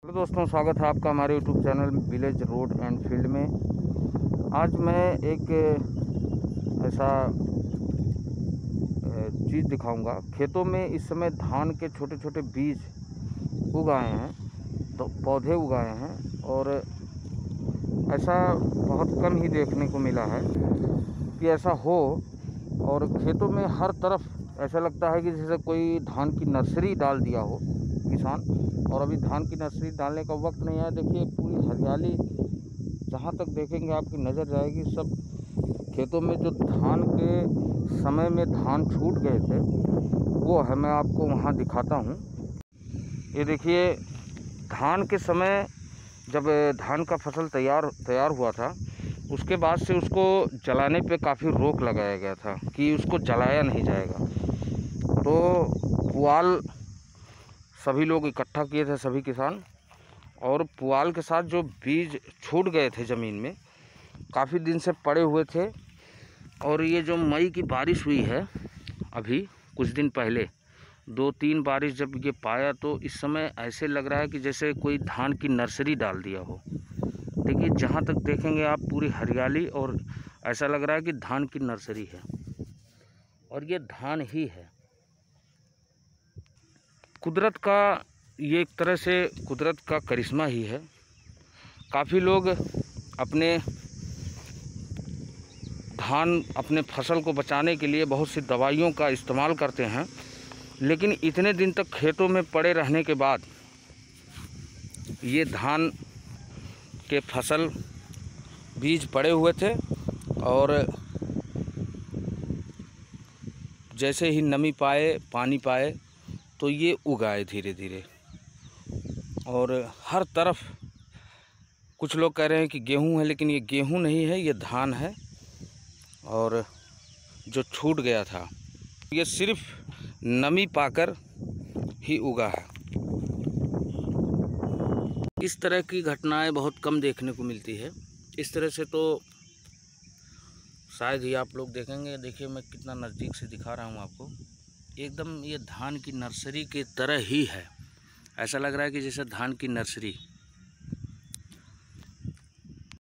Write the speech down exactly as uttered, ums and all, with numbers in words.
Hello दोस्तों, स्वागत है आपका हमारे YouTube channel village road and field में। आज मैं एक ऐसा चीज़ दिखाऊंगा। खेतों में इस समय धान के छोटे छोटे बीज उगाए हैं, तो पौधे उगाए हैं, और ऐसा बहुत कम ही देखने को मिला है कि ऐसा हो। और खेतों में हर तरफ ऐसा लगता है कि जैसे कोई धान की नर्सरी डाल दिया हो किसान। और अभी धान की नर्सरी डालने का वक्त नहीं है। देखिए पूरी हरियाली, जहाँ तक देखेंगे आपकी नज़र जाएगी। सब खेतों में जो धान के समय में धान छूट गए थे वो है, मैं आपको वहाँ दिखाता हूँ। ये देखिए, धान के समय जब धान का फसल तैयार तैयार हुआ था, उसके बाद से उसको जलाने पे काफ़ी रोक लगाया गया था कि उसको जलाया नहीं जाएगा। तो पुआल सभी लोग इकट्ठा किए थे, सभी किसान, और पुआल के साथ जो बीज छूट गए थे ज़मीन में, काफ़ी दिन से पड़े हुए थे। और ये जो मई की बारिश हुई है अभी कुछ दिन पहले, दो तीन बारिश जब ये पाया, तो इस समय ऐसे लग रहा है कि जैसे कोई धान की नर्सरी डाल दिया हो। देखिए, जहाँ तक देखेंगे आप पूरी हरियाली, और ऐसा लग रहा है कि धान की नर्सरी है, और ये धान ही है। कुदरत का ये एक तरह से कुदरत का करिश्मा ही है। काफ़ी लोग अपने धान अपने फसल को बचाने के लिए बहुत सी दवाइयों का इस्तेमाल करते हैं, लेकिन इतने दिन तक खेतों में पड़े रहने के बाद ये धान के फसल बीज पड़े हुए थे, और जैसे ही नमी पाए, पानी पाए, तो ये उगाए धीरे धीरे। और हर तरफ कुछ लोग कह रहे हैं कि गेहूं है, लेकिन ये गेहूं नहीं है, ये धान है। और जो छूट गया था, ये सिर्फ नमी पाकर ही उगा है। इस तरह की घटनाएं बहुत कम देखने को मिलती है। इस तरह से तो शायद ही आप लोग देखेंगे। देखिए, मैं कितना नज़दीक से दिखा रहा हूँ आपको। एकदम ये धान की नर्सरी की तरह ही है। ऐसा लग रहा है कि जैसे धान की नर्सरी